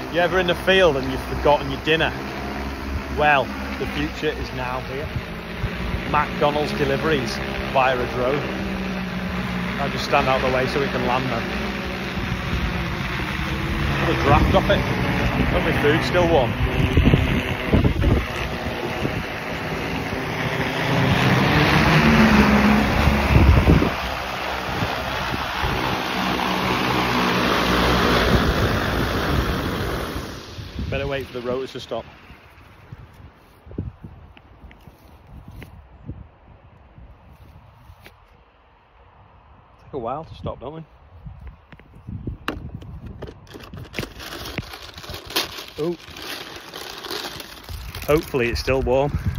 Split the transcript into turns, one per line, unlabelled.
You ever in the field and you've forgotten your dinner? Well, the future is now here. McDonald's deliveries via a drone. I'll just stand out of the way so we can land them. Put a draft off it. Hope my food's still warm. Better wait for the rotors to stop. Take a while to stop, don't they? Oh, hopefully it's still warm.